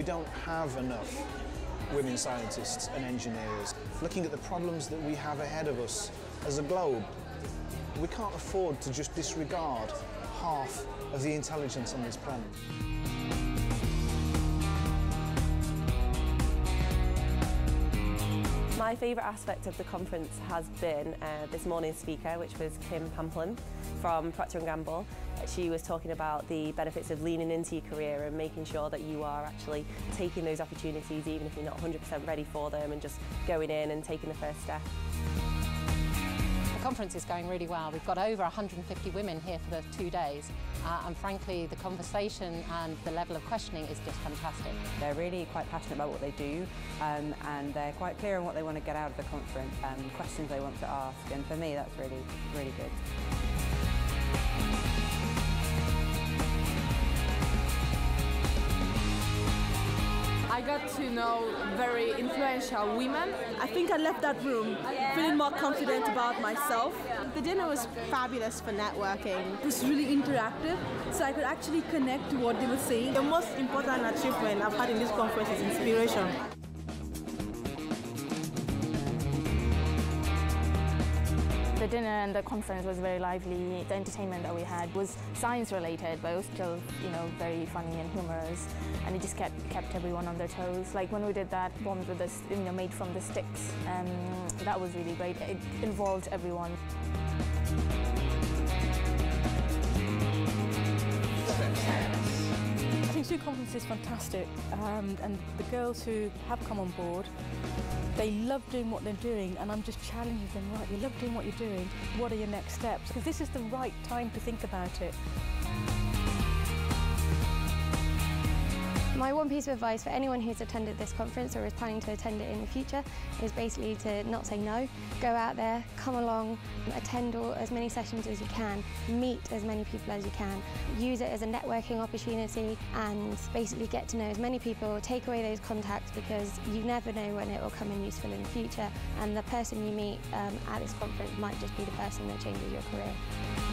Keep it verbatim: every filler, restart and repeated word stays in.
don't have enough women scientists and engineers. Looking at the problems that we have ahead of us as a globe, we can't afford to just disregard half of the intelligence on this planet. My favourite aspect of the conference has been uh, this morning's speaker, which was Kim Pamplin from Procter and Gamble. She was talking about the benefits of leaning into your career and making sure that you are actually taking those opportunities even if you're not one hundred percent ready for them, and just going in and taking the first step. The conference is going really well. We've got over one hundred and fifty women here for the two days uh, and frankly the conversation and the level of questioning is just fantastic. They're really quite passionate about what they do um, and they're quite clear on what they want to get out of the conference and questions they want to ask, and for me that's really, really good. I got to know very influential women. I think I left that room feeling more confident about myself. The dinner was fabulous for networking. It was really interactive, so I could actually connect to what they were saying. The most important achievement I've had in this conference is inspiration. The dinner and the conference was very lively. The entertainment that we had was science related, but it was still, you know, very funny and humorous, and it just kept kept everyone on their toes. Like when we did that bombs with this, you know, made from the sticks, um, that was really great. It involved everyone. I think Zoo Conference is fantastic, um, and the girls who have come on board, they love doing what they're doing, and I'm just challenging them, right, you love doing what you're doing, what are your next steps? Because this is the right time to think about it. My one piece of advice for anyone who's attended this conference or is planning to attend it in the future is basically to not say no. Go out there, come along, attend all, as many sessions as you can, meet as many people as you can, use it as a networking opportunity and basically get to know as many people, take away those contacts because you never know when it will come in useful in the future, and the person you meet um, at this conference might just be the person that changes your career.